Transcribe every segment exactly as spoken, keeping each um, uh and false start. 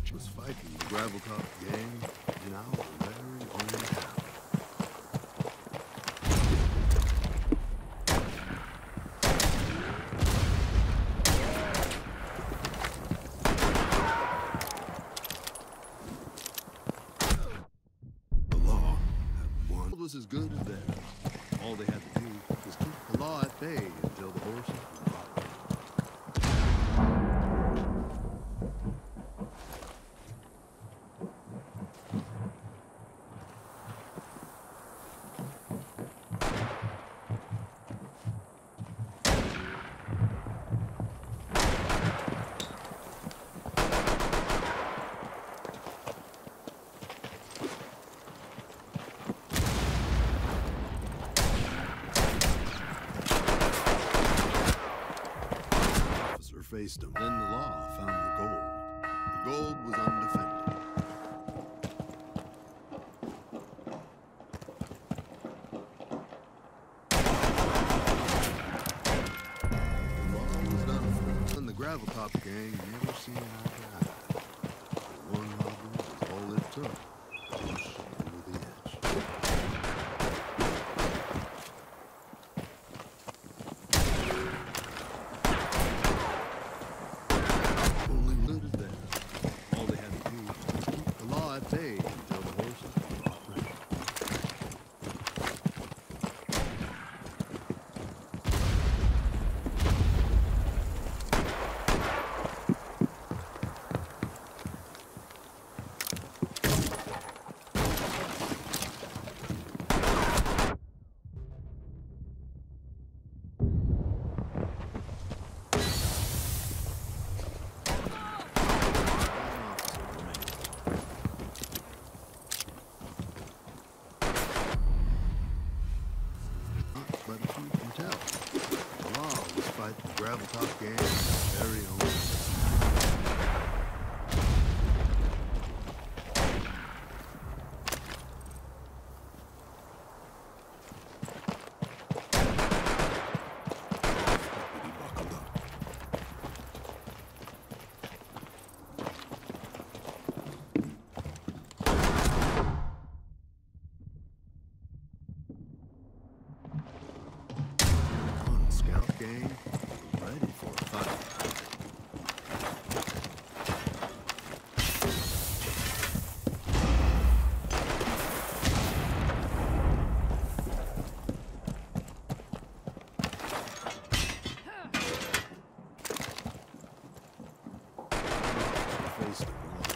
Was fighting the gravel top gang in our very own town. The law had won. It was as good as theirs. All they had to do was keep the law at bay until the horses were brought. Faced him. Then the law found the gold. The gold was undefended. The law was done. And the gravel top gang never seen eye to eye. But one robbery was all it took to push over the edge. Day until the horses were brought ready. But if you can tell, the law was fighting the gravel top gang very own. He buckled up. Scout gang was ready for a fight. Faced him alone.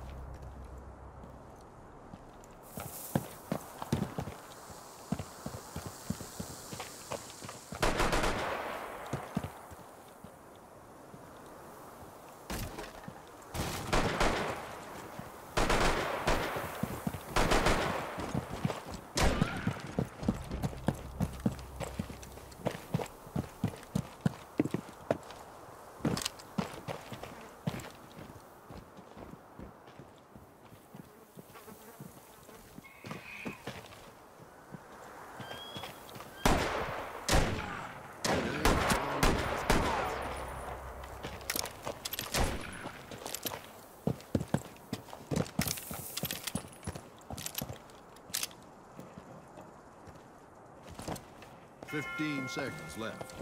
Fifteen seconds left.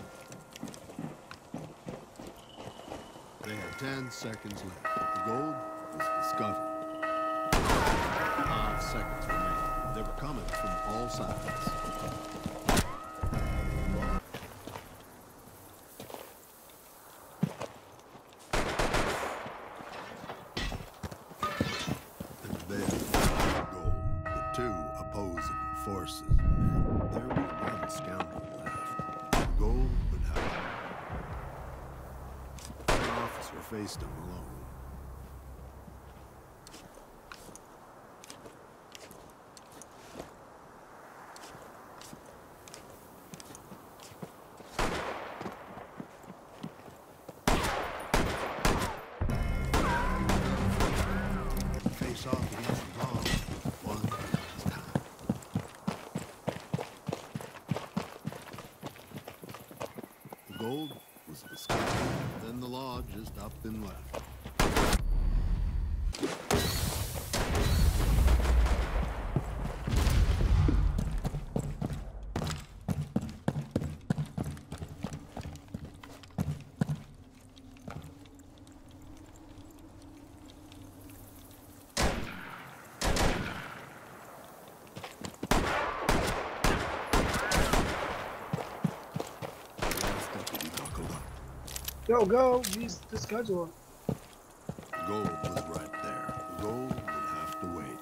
They had ten seconds left. The gold was discovered. Five seconds remained. They were coming from all sides. And then the gold, the two opposing forces. And there was one scoundrel left. The gold would have. The officer faced him alone. Face off against the law, one last time. The gold was the sky, then the law just up and left. Go, go. Use the schedule. Gold was right there. Gold would have to wait.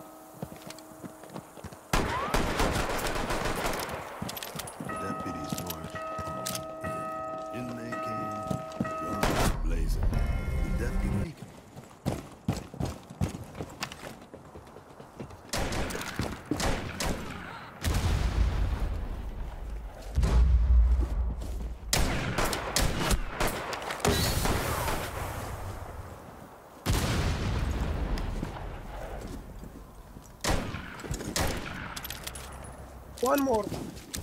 The deputies marched on in. In they came, guns blazing. The deputy. One more.